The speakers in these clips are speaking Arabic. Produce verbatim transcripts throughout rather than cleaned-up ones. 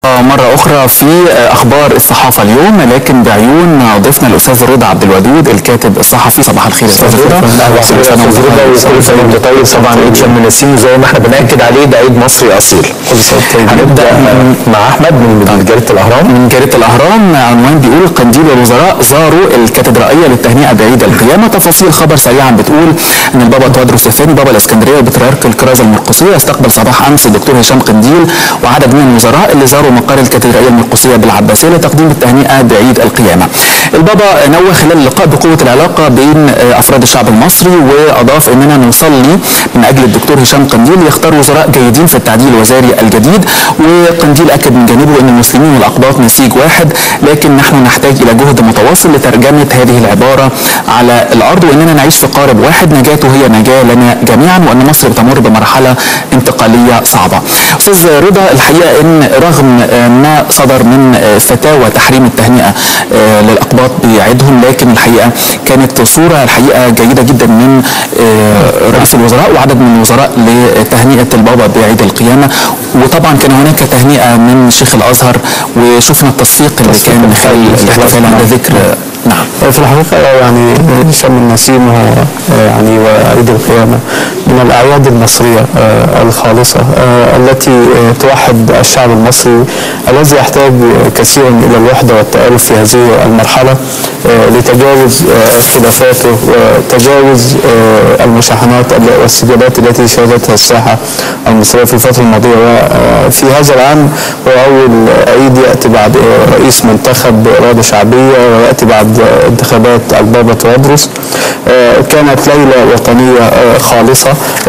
مرة أخرى في أخبار الصحافة اليوم، لكن بعيون ضيفنا الأستاذ رضا عبد الودود الكاتب الصحفي. صباح الخير يا أستاذ رضا. كل سنة وأنت طيب. طبعا عيد شم النسيم زي ما احنا بنأكد عليه ده عيد مصري أصيل. كل سنة طيب. هنبدأ مع أحمد من جريدة الأهرام. من جريدة الأهرام عنوان بيقول قنديل والوزراء زاروا الكاتدرائية للتهنئة بعيد القيامة. تفاصيل خبر سريعا بتقول أن البابا تودروس الثاني بابا الإسكندرية وبطريرك الكرازة المرقسية استقبل صباح أمس الدكتور هشام قنديل وعدد من الوزراء اللي زاروا مقر الكاتدرائية المرقسية بالعباسية لتقديم التهنئة بعيد القيامة. البابا نوه خلال اللقاء بقوة العلاقة بين أفراد الشعب المصري، وأضاف أننا نصلي من أجل الدكتور هشام قنديل يختار وزراء جيدين في التعديل الوزاري الجديد. وقنديل أكد من جانبه أن المسلمين والأقباط نسيج واحد، لكن نحن نحتاج إلى جهد متواصل لترجمة هذه العبارة على الأرض، وأننا نعيش في قارب واحد نجاته هي نجاة لنا جميعا، وأن مصر بتمر بمرحلة انتقالية صعبة. أستاذ رضا، الحقيقة أن رغم ما صدر من فتاوى تحريم التهنئة للأقباط بعيدهم، لكن الحقيقة كانت صورة الحقيقة جيدة جدا من رئيس الوزراء وعدد من الوزراء لتهنئة البابا بعيد القيامة. وطبعا كان هناك تهنئة من شيخ الأزهر، وشفنا التصفيق اللي كان خلال الاحتفال عند ذكر. نعم. في الحقيقة يعني شم النسيم يعني وعيد القيامة من الأعياد المصرية الخالصة التي توحد الشعب المصري الذي يحتاج كثيرا إلى الوحدة والتآلف في هذه المرحلة لتجاوز خلافاته وتجاوز المشاحنات والسجالات التي شهدتها الساحة المصرية في الفترة الماضية. وفي هذا العام هو أول عيد يأتي بعد رئيس منتخب بإرادة شعبية، ويأتي بعد انتخابات البابا تودروس. كانت ليلة وطنية خالصة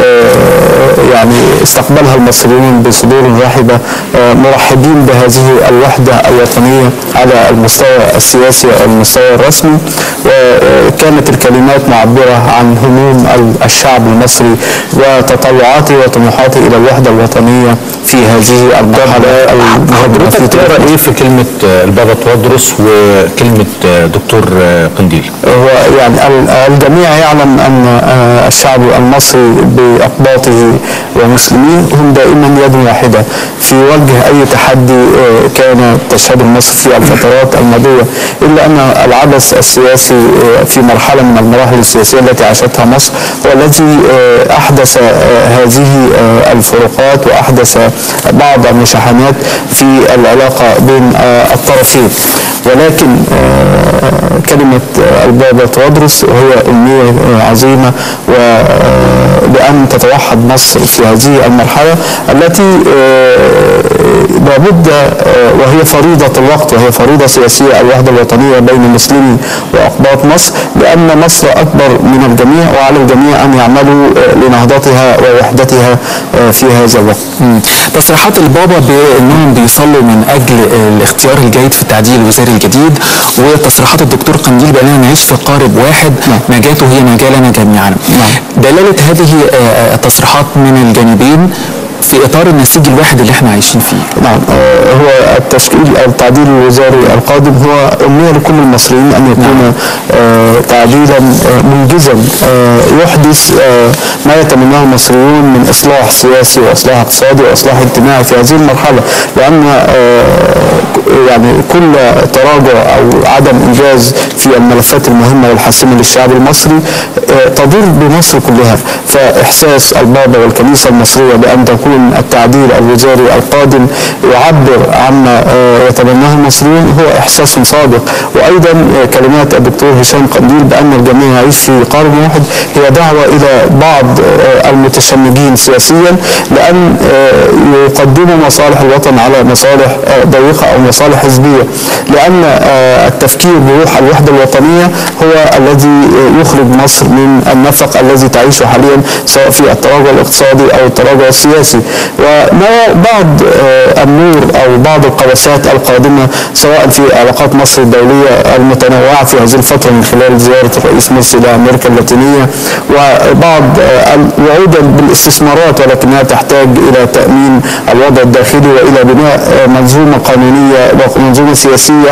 يعني استقبلها المصريين بصدور رحبة، مرحبين بهذه الوحدة الوطنية على المستوى السياسي والمستوى الرسمي. وكانت الكلمات معبرة عن هموم الشعب المصري وتطلعاته وطموحاته إلى الوحدة الوطنية في هذه المرحلة. حضرتك تقرأ إيه في كلمة البابا تودروس وكلمة دكتور قنديل؟ هو يعني الجميع يعلم أن الشعب المصري بأقباطه ومسلمين هم دائما يد واحدة في وجه أي تحدي كان تشهده مصر في الفترات الماضية، إلا أن العبث السياسي في مرحلة من المراحل السياسية التي عاشتها مصر هو الذي أحدث هذه الفروقات وأحدث بعض المشاحنات في العلاقة بين الطرفين. ولكن كلمة البابا تودروس هي أمنية عظيمة، وبأن تتوحد مصر في هذه المرحلة التي لابد وهي فريضة الوقت وهي فريضة سياسية الوحدة الوطنية بين مسلمي وأقباط مصر، لأن مصر أكبر من الجميع وعلى الجميع أن يعملوا لنهضتها ووحدتها في هذا الوقت. تصريحات البابا بأنهم بيصلوا من أجل الاختيار الجيد في التعديل الوزاري الجديد، وتصريحات الدكتور قنديل بأننا نعيش في قارب واحد نجاته هي نجاة لنا جميعا. دلالة هذه التصريحات من الجانبين في اطار النسيج الواحد اللي احنا عايشين فيه. نعم. هو التشكيل التعديل الوزاري القادم هو امنيه لكل المصريين ان يكون نعم. آه تعديلا آه منجزا آه يحدث آه ما يتمناه المصريون من اصلاح سياسي واصلاح اقتصادي واصلاح اجتماعي في هذه المرحله، لان آه يعني كل تراجع او عدم انجاز في الملفات المهمه والحاسمه للشعب المصري آه تضر بمصر كلها. فاحساس البابا والكنيسه المصريه بان تكون التعديل الوزاري القادم يعبر عما يتبناه المصريون هو إحساس صادق. وأيضا كلمات الدكتور هشام قنديل بأن الجميع يعيش في قارب واحد هي دعوة إلى بعض المتشنجين سياسيا لأن يقدموا مصالح الوطن على مصالح ضيقة أو مصالح حزبية، لأن التفكير بروح الوحدة الوطنية هو الذي يخرج مصر من النفق الذي تعيشه حاليا سواء في التراجع الاقتصادي أو التراجع السياسي. ونرى بعض النور أو بعض القواسات القادمة سواء في علاقات مصر الدولية المتنوعة في هذه الفترة من خلال زيارة الرئيس مرسي إلى أمريكا اللاتينية، وبعض وعودا بالاستثمارات ولكنها تحتاج إلى تأمين الوضع الداخلي وإلى بناء منظومة قانونية وطنية ومنظومة سياسية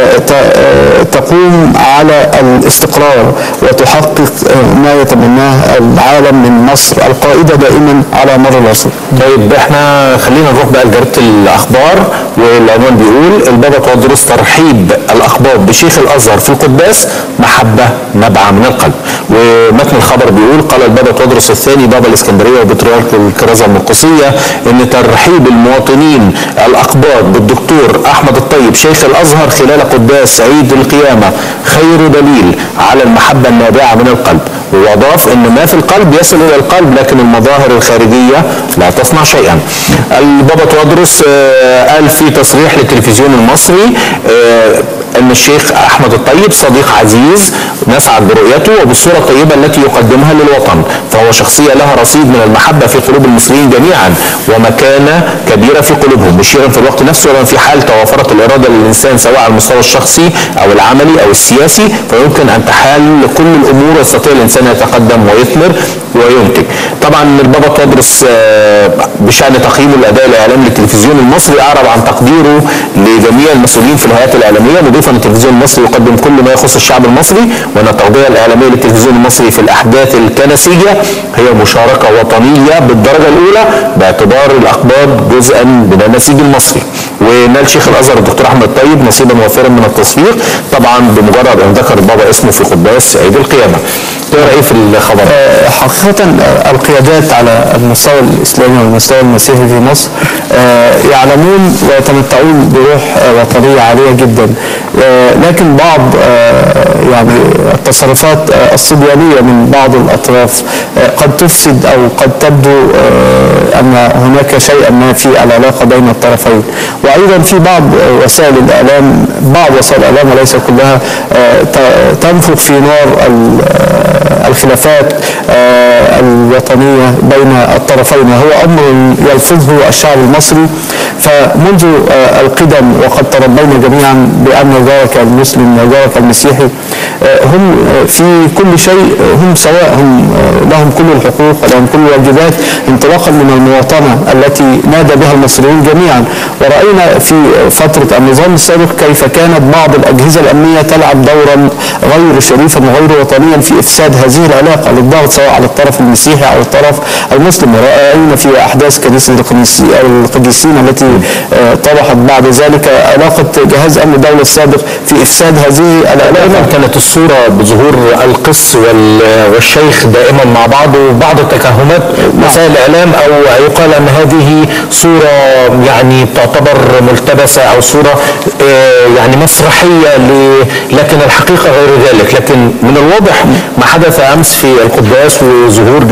تقوم على الاستقرار وتحقق ما يتمناه العالم من مصر القائدة دائما على مر العصور. طيب احنا خلينا نروح بقى لجريدة الأخبار، والعنوان بيقول البابا تودروس ترحيب الأخبار بشيخ الأزهر في القداس محبة نابعة من القلب. ومتن الخبر بيقول قال البابا تودروس الثاني بابا الإسكندرية وبطريرك الكرازة المرقسية إن ترحيب المواطنين الأقباط بالدكتور أحمد الطيب شيخ الأزهر خلال قداس عيد القيامة خير دليل على المحبة النابعة من القلب. وأضاف أن ما في القلب يصل إلى القلب لكن المظاهر الخارجية لا تصنع شيئا. البابا تودروس قال في تصريح للتلفزيون المصري أن الشيخ أحمد الطيب صديق عزيز نسعد برؤيته وبالصورة الطيبة التي يقدمها للوطن، فهو شخصية لها رصيد من المحبة في قلوب المصريين جميعا ومكانة كبيرة في قلوبهم، مشيرا في الوقت نفسه ولما في حال توافرت الإرادة للإنسان سواء على المستوى الشخصي أو العملي أو السياسي فيمكن أن تحال كل الأمور ويستطيع الإنسان يتقدم ويثمر وينتج. طبعا البابا تودروس بشأن تقييمه الأداء الإعلامي للتلفزيون المصري أعرب عن تقديره لجميع المسؤولين في الهيئات الإعلامية، مضيفا أن التلفزيون المصري يقدم كل ما يخص الشعب المصري وأن التغطية الإعلامية للتلفزيون المصري في الأحداث الكنسية هي مشاركة وطنية بالدرجة الأولى باعتبار الأخبار جزءا من النسيج المصري. ونال شيخ الأزهر الدكتور أحمد الطيب نصيبا وافرا من التصفيق طبعا بمجرد أن ذكر البابا اسمه في قداس عيد القيامة. تقرأ إيه في الخبر؟ حقيقة القيادات على المستوى الإسلامي والمستوى المسيحي في مصر يعلمون ويتمتعون بروح وطنية عالية جدا، لكن بعض يعني التصرفات الصبيانية من بعض الأطراف قد تفسد أو قد تبدو أن هناك شيئا ما في العلاقة بين الطرفين. وأيضا في بعض وسائل الإعلام بعض وسائل الإعلام وليس كلها تنفخ في نار الخلافات الوطنية بين الطرفين، وهو أمر يلفظه الشعب المصري فمنذ القدم، وقد تربينا جميعا بأن جارك المسلم وجارك المسيحي هم في كل شيء هم سواء، هم لهم كل الحقوق ولهم كل الواجبات انطلاقا من المواطنة التي نادى بها المصريون جميعا. ورأينا في فترة النظام السابق كيف كانت بعض الأجهزة الأمنية تلعب دورا غير شريفا وغير وطنيا في إفساد هذه العلاقة للضغط سواء على الطرف المسيحي أو الطرف المسلم. ورأينا في أحداث كنيسة القديسين التي طرحت بعد ذلك علاقة جهاز أمن الدولة السابق في إفساد هذه العلاقة. كانت الصورة بظهور القس والشيخ دائما مع بعض وبعض التكهمات وسائل الإعلام أو يقال أن هذه صورة يعني تعتبر ملتبسة أو صورة يعني مسرحية، لكن الحقيقة غير ذلك. لكن من الواضح ما حدث أمس في القداس وظهور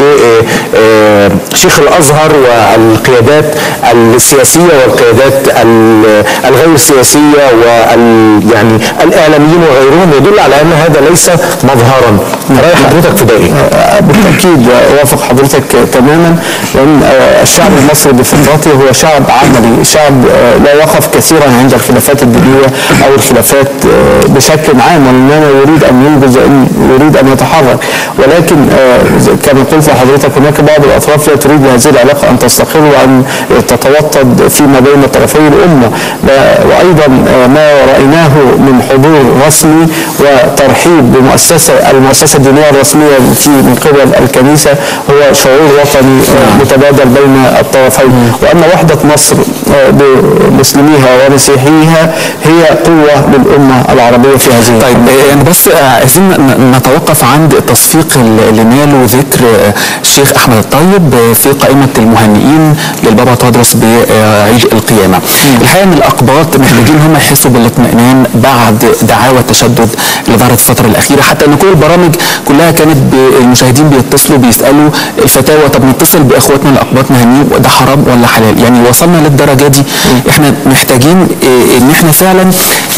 شيخ الأزهر والقيادات السياسية والقيادات الغير سياسية وال يعني الإعلاميين وغيرهم يدل على أن هذا ليس مظهرا. رأي حضرتك في ده إيه؟ بالتأكيد وافق حضرتك تماما، لأن الشعب المصري بفطرته هو شعب عملي، شعب لا يقف كثيرا عند الخلافات الدينية أو الخلافات بشكل عام، وإنما يريد أن ينجز يريد أن يتحرك. ولكن كما قلت لحضرتك هناك بعض الأطراف لا تريد هذه العلاقة أن تستقر وأن تتوطد فيما بين طرفي الأمة. وأيضا ما رأيناه من حضور رسمي وترحيب بمؤسسة المؤسسة الدينية الرسمية في من قبل الكنيسة هو شعور وطني متبادل بين الطرفين، وأن وحدة مصر بمسلميها ومسيحيها هي قوة للأمة العربية في هذه. طيب يعني بس عايزين نتوقف عند التصفيق اللي ناله ذكر الشيخ أحمد الطيب في قائمة المهنئين للبابا تودروس بعيد القيامة. الحقيقة أن الأقباط محتاجين هم يحسوا بالاطمئنان بعد دعاوى التشدد اللي ظهرت الفترة الأخيرة، حتى أن كل البرامج كلها كانت المشاهدين بيتصلوا بيسألوا الفتاوى، طب نتصل بإخواتنا الأقباط مهنيين ده حرام ولا حلال؟ يعني وصلنا للدرجة دي. احنا محتاجين ان احنا فعلا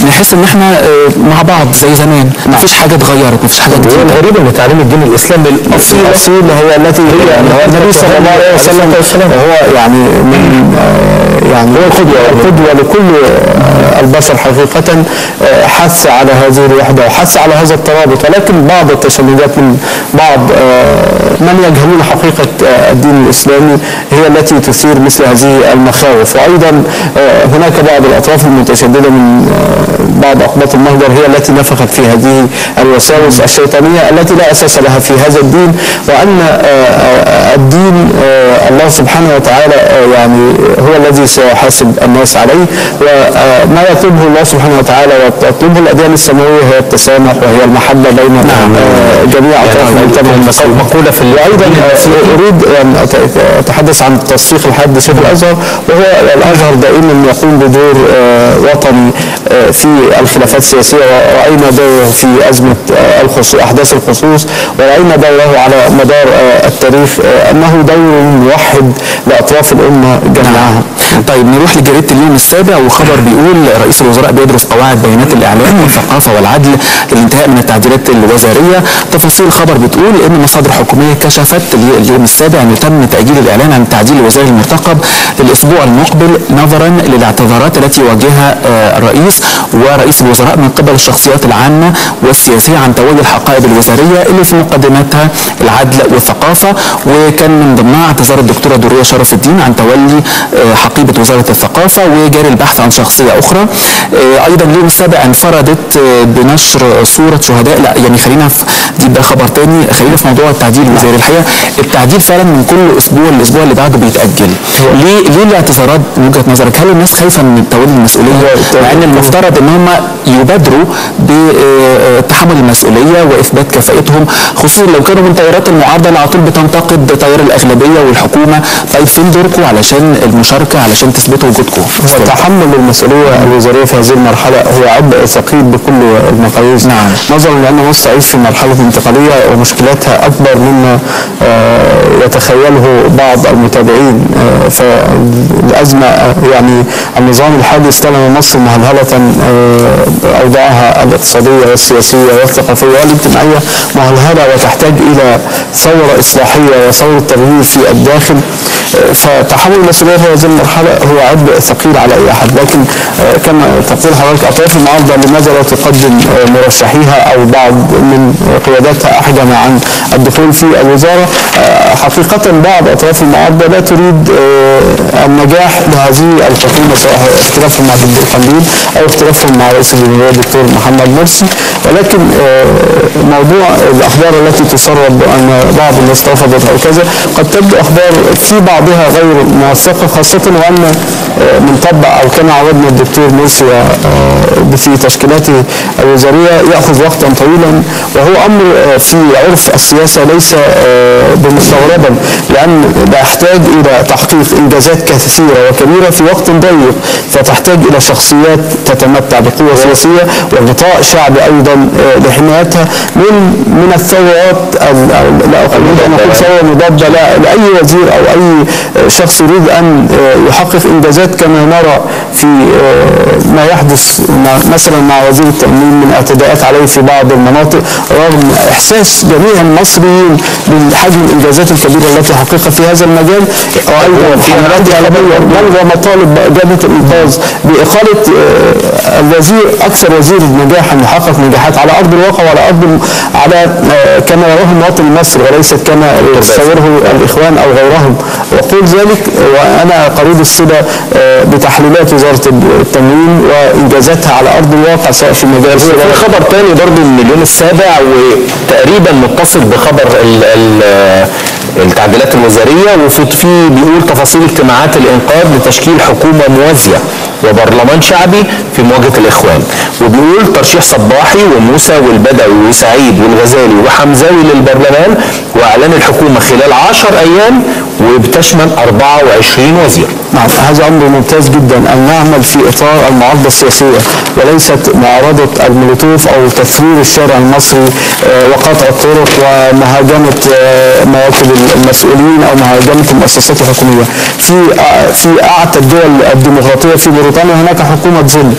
نحس ان احنا آه، مع بعض زي زمان، مفيش حاجه اتغيرت، مفيش حاجه هو جديده. الغريب ان تعليم الدين الاسلامي الاصيل الأصيلة هي التي يعني هو النبي صلى الله عليه وسلم هو يعني من آه، يعني هو القدوة القدوة لكل آه، البشر حقيقة. آه، حث على هذه الوحدة وحث على هذا الترابط، ولكن بعض التشنجات من بعض آه، من يجهلون حقيقة آه، الدين الإسلامي هي التي تثير مثل هذه المخاوف. وأيضا آه، هناك بعض الأطراف المتشددة من آه، بعض أقباط المهجر هي التي نفخت في هذه الوساوس الشيطانية التي لا أساس لها في هذا الدين، وأن آه، آه، الدين آه، الله سبحانه وتعالى آه، يعني هو الذي سيحاسب الناس عليه. وما يطلبه الله سبحانه وتعالى وتطلبه الأديان السماوية هي التسامح وهي المحبة بين آه، جميع أطراف المجتمع المسلم. مقولة في وأيضا آه، أريد أن أت- أتحدث عن تصفيق الحد شيخ الأزهر، وهو الأزهر دائما يقوم بدور آه، وطني آه، في الخلافات السياسية، ورأينا دوره في أزمة آه، الخصوص أحداث الخصوص، ورأينا دوره على مدار آه، التاريخ آه، أنه دور موحد لأطراف الأمة جميعها. طيب نروح لجريدة اليوم السابع، وخبر بيقول رئيس الوزراء بيدرس قواعد بيانات الإعلام والثقافة والعدل للانتهاء من التعديلات الوزارية. تفاصيل الخبر بتقول إن مصادر حكومية كشفت اليوم السابع أن تم تأجيل الإعلان عن التعديل الوزاري المرتقب للأسبوع المقبل نظرا للاعتذارات التي واجهها آه، الرئيس ورئيس الوزراء من قبل الشخصيات العامة والسياسية عن تولي الحقائب الوزارية اللي في مقدمتها العدل والثقافة، وكان من ضمنها اعتذار الدكتورة درية شرف الدين عن تولي آه، حقيبة وزارة الثقافة، وجاري البحث عن شخصية أخرى. آه، أيضا اليوم السابع انفردت آه، بنشر صورة شهداء، لا يعني خلينا في دي ده خبر تاني، خلينا في موضوع التعديل الوزاري. الحقيقة التعديل فعلا من كل أسبوع للأسبوع اللي بعده بيتأجل. ليه ليه الاعتذارات من وجهة نظرك؟ هل الناس خايفة من تولي المسؤولية؟ مع أن المفترض أن هم يبادروا بتحمل المسؤولية وإثبات كفاءتهم، خصوصا لو كانوا من تيارات المعارضة اللي على طول بتنتقد تيار الأغلبية والحكومة. طيب فين دوركم علشان المشاركة، علشان تثبتوا وجودكم؟ هو تحمل المسؤولية الوزارية في هذه المرحلة هو عبء ثقيل بكل المقاييس، نعم. نظرا لأن مصر تعيش في مرحلة انتقالية ومشكلاتها أكبر مما آه، يتخيله بعض المتابعين. آه، فالأزمة آه، يعني النظام الحالي استلم مصر مهلهلة، آه، أوضاعها الاقتصادية والسياسية والثقافية والاجتماعية مهلهلة وتحتاج إلى ثورة إصلاحية وثورة تغيير في الداخل. آه، فتحمل المسؤولية في هذه المرحلة هو عبء ثقيل على أي أحد. لكن آه، كما تقول حضرتك أطراف المعارضة لماذا لا تقدم آه، مرشحيها أو بعض من قياداتها أحجم عن الدخول في الوزارة؟ آه، حقيقة بعض أطراف المعارضة لا تريد آه، النجاح لهذه الحكومة، سواء اختلافهم مع الدكتور قنديل أو اختلافهم مع رئيس الجمهورية الدكتور محمد مرسي. ولكن آه، موضوع الأخبار التي تسرب بأن بعض الناس رفضت أو كذا قد تبدو أخبار في بعضها غير موثقة، خاصة وأن آه، من طبع أو كما عودنا الدكتور مرسي آه، في تشكيلاته الوزارية يأخذ وقتا طويلا، وهو أمر آه، في عرف السياسة ليس آه، بمستغربا، لأن يحتاج إلى تحقيق إنجازات كثيرة وكبيرة في وقت ضيق، فتحتاج إلى شخصيات تتمتع بقوة سياسية وغطاء شعبي أيضا آه، لحمايتها من من الثورات. لا أريد أن أقول ثورة مضادة لا لأي وزير أو أي شخص يريد أن آه، يحقق إنجازات كما نرى في آه، ما يحدث مثلا مع وزير التأمين من اعتداءات عليه في بعض المناطق، رغم إحساس جميع المصريين بالحجم الإنجازات الكبيرة التي حققها في هذا المجال، وأيضا في حملات إعلامية بل ومطالب جبهة الإنقاذ بإقالة آه، الوزير أكثر وزير نجاحا يحقق نجاحات على أرض الواقع وعلى أرض على آه، كما يراه المواطن المصري وليست كما يتصوره الإخوان أو غيرهم. وأقول ذلك وأنا قريب الصلة آه، بتحليلات وزارة التموين وإنجازاتها على أرض الواقع سواء في مجال في خبر تاني برضو من اليوم السابع وتقريبا متصل بخبر ال ال التعديلات الوزارية، وفي في بيقول تفاصيل اجتماعات الإنقاذ لتشكيل حكومة موازية وبرلمان شعبي في مواجهة الإخوان. وبيقول ترشيح صباحي وموسى والبدوي وسعيد والغزالي وحمزاوي للبرلمان، وإعلان الحكومة خلال عشر أيام وبتشمل أربعة وعشرين وزير. نعم، هذا أمر ممتاز جدا أن نعمل في إطار المعارضة السياسية وليست معارضة المولوتوف أو تثوير الشارع المصري آه، وقطع الطرق ومهاجمة آه، مواكب المسؤولين أو مهاجمة المؤسسات الحكومية. في آه، في أعتى الدول الديمقراطية في بريطانيا هناك حكومة ظل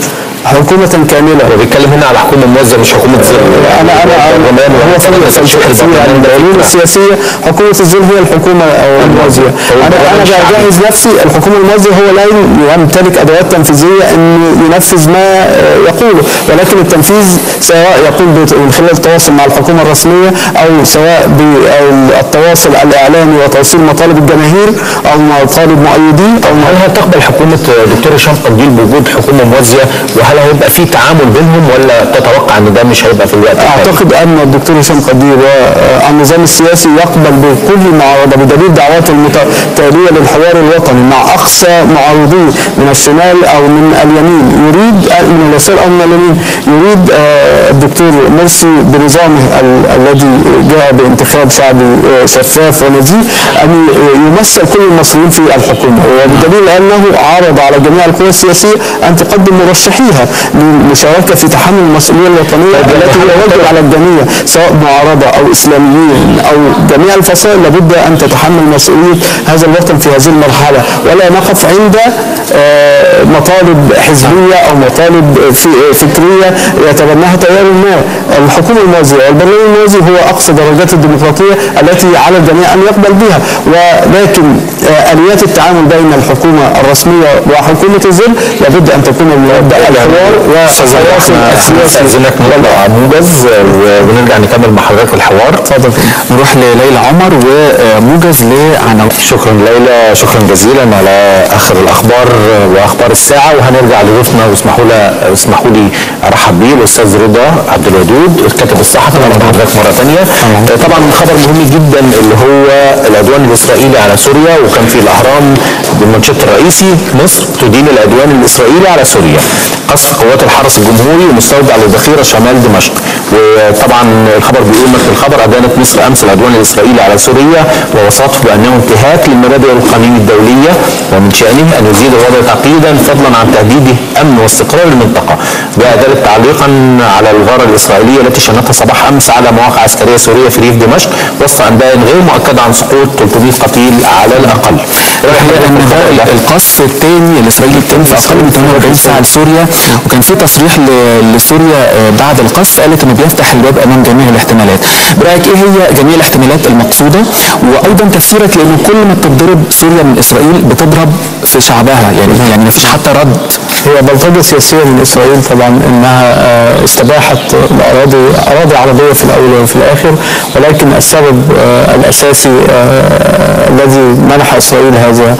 حكومة كاملة. وبيتكلم هنا على حكومة موازية مش حكومة ظل. انا انا هو فعلا العلوم السياسية حكومة الظل هي الحكومة الموازية. انا انا بجهز نفسي الحكومة الموازية هو لا يمتلك ادوات تنفيذية انه ينفذ ما يقوله، ولكن التنفيذ سواء يقول من خلال التواصل مع الحكومة الرسمية او سواء بالتواصل الاعلامي وتوصيل مطالب الجماهير او مطالب مؤيدين. او هل هتقبل حكومة دكتور هشام قنديل بوجود حكومة موازية، وهل هيبقى في تعامل بينهم ولا تتوقع ان ده مش هيبقى في الوقت الحالي؟ اعتقد ان الدكتور هشام قنديل والنظام السياسي يقبل بكل معارضة بدليل دعوات المتتالية للحوار الوطني مع اقصى معارضيه من الشمال او من اليمين يريد من اليسار او من اليمين يريد الدكتور مرسي بنظامه الذي جاء بانتخاب شعبي شفاف ونزيه ان يمثل كل المصريين في الحكومه، وبدليل انه عرض على جميع القوى السياسيه ان تقدم مرشحيها للمشاركه في تحمل المسؤوليه الوطنيه التي هي واجب على الجميع سواء معارضه او اسلاميين او جميع الفصائل، لابد ان تتحمل مسؤوليه هذا الوطن في هذه المرحله، ولا نقف عند مطالب حزبيه او مطالب فكريه يتبناها تيار ما. الحكومه الموازيه والبرلمان الموازي هو اقصى درجات الديمقراطيه التي على الجميع ان يقبل بها، ولكن اليات التعامل بين الحكومه الرسميه وحكومه الظل لابد ان تكون مبدا الحوار والتواصل السياسي. استاذنك نطلع موجز ونرجع نكمل مع حضرتك الحوار. اتفضل. نروح لليلى عمر وموجز لعناوين. شكرا ليلى، شكرا جزيلا على اخر الاخبار واخبار الساعه، وهنرجع لضيوفنا واسمحوا لي اسمحوا لي ارحب بيه الاستاذ رضا عبد الودود الكاتب الصحفي. اهلا بحضرتك مره ثانيه. طبعا خبر مهم جدا اللي هو العدوان الاسرائيلي على سوريا، وكان في الاهرام بالمنشط الرئيسي مصر تدين العدوان الاسرائيلي على سوريا، قصف قوات الحرس الجمهوري ومستودع للذخيره شمال دمشق. وطبعا الخبر بيقول مثل الخبر ادانت مصر امس العدوان الاسرائيلي على سوريا ووصفه بانه انتهاك للمبادئ القانون الدوليه، ومن شانه ان يزيد الوضع تعقيدا فضلا عن تهديد امن واستقرار المنطقه. جاء ذلك تعليقا على الغاره الاسرائيليه التي شنتها صباح امس على مواقع عسكريه سوريه في ريف دمشق وسط انباء غير مؤكده عن سقوط ثلاثمائة قتيل على الاقل. ان ده القصف الثاني الاسرائيلي الثاني في اقل من ثمانية وأربعين ساعه لسوريا، وكان في تصريح لسوريا بعد القصف قالت انه بيفتح الباب امام جميع الاحتمالات. برايك ايه هي جميع الاحتمالات المقصوده؟ وايضا تفسيرك لانه كل ما بتضرب سوريا من اسرائيل بتضرب في شعبها، يعني يعني ما فيش حتى رد. هي بلطجه سياسيه من اسرائيل طبعا، انها استباحت الاراضي اراضي عربيه في الاول وفي الاخر، ولكن السبب الاساسي الذي منح اسرائيل هذا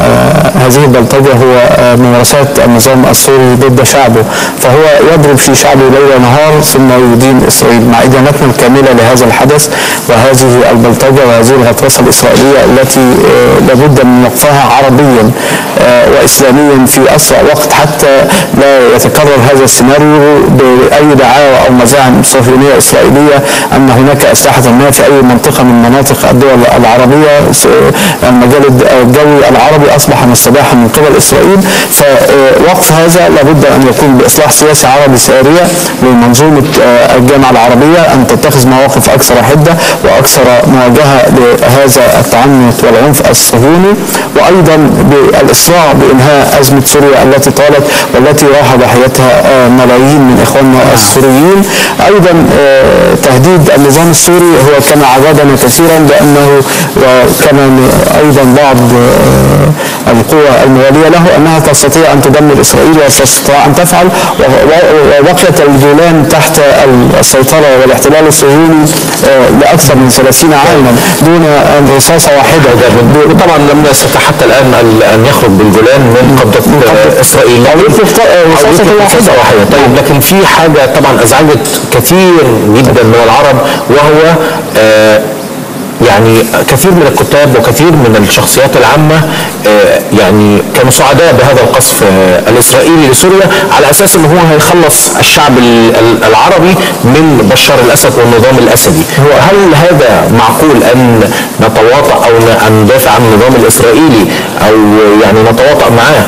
هذه البلطجه هو ممارسات النظام السوري ضد شعبه، فهو يضرب في شعبه ليل نهار ثم يدين اسرائيل مع ادانتنا الكامله لهذا الحدث وهذه البلطجه وهذه الغطرسه الاسرائيليه التي لابد من وقفها عربيا واسلاميا في اسرع وقت حتى لا يتكرر هذا السيناريو باي دعاوى او مزاعم صهيونيه اسرائيليه ان هناك اسلحه ما في اي منطقه من مناطق الدول العربيه. المجال الجوي العربي اصبح مستباحا من قبل اسرائيل، فوقف هذا لابد ان يكون باصلاح سياسي عربي ساريه لمنظومه الجامعه العربيه ان تتخذ مواقف اكثر حده واكثر مواجهه لهذا التعنت والعنف الصهيوني، وايضا بالاسراع بانهاء ازمه سوريا التي طالت والتي راح ضحيتها ملايين من اخواننا السوريين. ايضا تهديد النظام السوري هو كما عودنا كثيرا بانه وكما ايضا بعض القوى المواليه له انها تستطيع ان تدمر اسرائيل وتستطيع ان تفعل، وبقيت الجولان تحت السيطره والاحتلال الصهيوني لاكثر من ثلاثين عاما دون رصاصه واحده. طبعا لم يستطع حتى الان ان يخرج بالجولان من قبضه اسرائيل او رصاصه واحده. طيب لكن في حاجه طبعا ازعجت كثير جدا من العرب، وهو آه يعني كثير من الكتاب وكثير من الشخصيات العامة يعني كانوا سعداء بهذا القصف الإسرائيلي لسوريا على أساس أنه هو هيخلص الشعب العربي من بشار الأسد والنظام الأسدي. هل هذا معقول أن نتواطأ أو أن ندافع عن النظام الإسرائيلي أو يعني نتواطأ معاه؟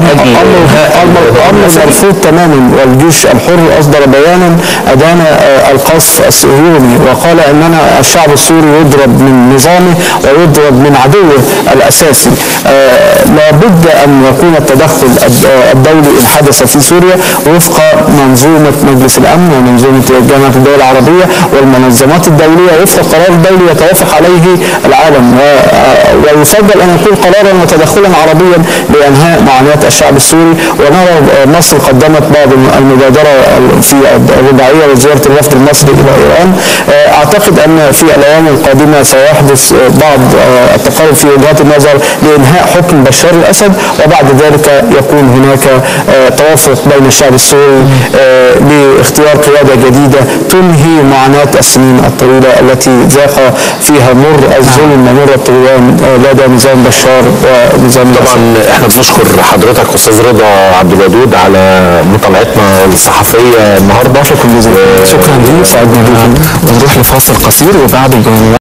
أمر مرفوض تماما، والجيش الحر أصدر بيانا أدان القصف الصهيوني وقال أننا الشعب السوري يضرب من نظامه ويطرد من عدوه الأساسي. لابد أن يكون التدخل الدولي إن حدث في سوريا وفق منظومة مجلس الأمن ومنظومة جامعة الدول العربية والمنظمات الدولية، وفق قرار دولي يتوافق عليه العالم، ويفضل أن يكون قرارا وتدخلا عربيا لإنهاء معاناة الشعب السوري. ونرى مصر قدمت بعض المبادرة في الرباعية وزيارة الوفد المصري إلى إيران. أعتقد أن في الأيام القادمة سيحدث بعض التقارب في وجهات النظر لإنهاء حكم بشار الأسد، وبعد ذلك يكون هناك توافق بين الشعب السوري لاختيار قيادة جديدة تنهي معاناة السنين الطويلة التي ذاق فيها مر الظلم ومر الطغيان لدى نظام بشار ونظام الأسد. طبعا احنا بنشكر حضرتك استاذ رضا عبد الودود على مطالعتنا الصحفية النهارده. شكرا جزيلا. شكرا ليك، سعدنا بيك. ونروح لفاصل قصير وبعد